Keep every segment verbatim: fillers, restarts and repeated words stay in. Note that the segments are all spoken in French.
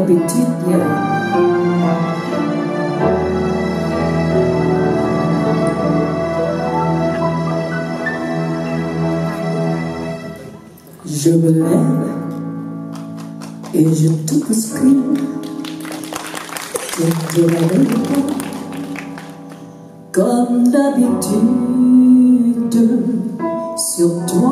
d'habitude, Léo. Je me lève et je te bouscule. Je te réveille pas comme d'habitude. Sur toi,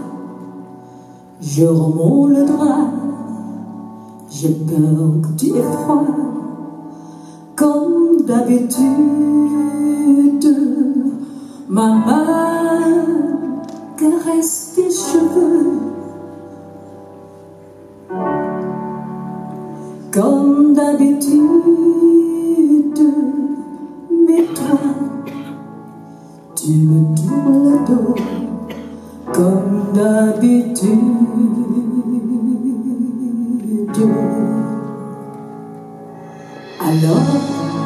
je remonte le drap. J'ai peur que tu aies froid comme d'habitude. Ma main caresse tes cheveux comme d'habitude. Mais toi, tu me tournes le dos comme d'habitude. Alors,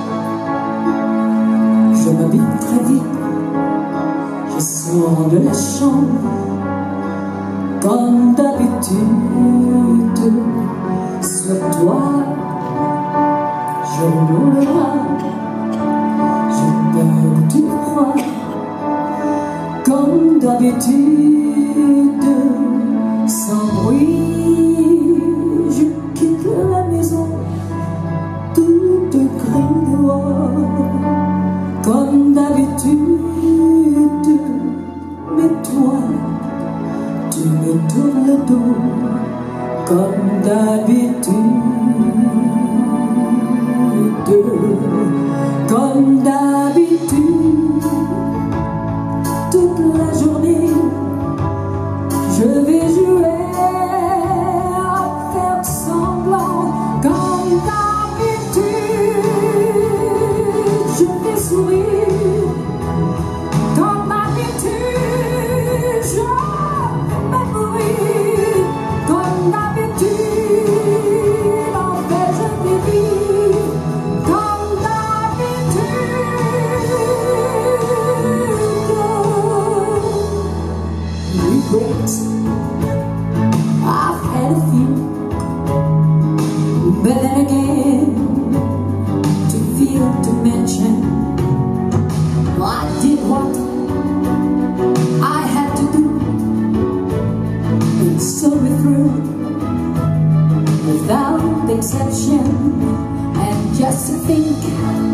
je m'habille très vite, je sors de la chambre comme d'habitude. Sur toi, je roule le bras, j'ai peur du froid comme d'habitude. Sans bruit, je quitte la maison, toute gris dehors comme d'habitude. Mais toi, tu me tournes le dos comme d'habitude. Comme d'habitude, toute la journée, je vais jouer à faire semblant. Comme d'habitude, je vais sourire. Comme d'habitude, je vais mourir. Comme d'habitude, en fait je vais vivre. Comme d'habitude. Regrets, I've had a few, but then again, to feel, to mention, I did what I had to do, and so we through, without exception. And just to think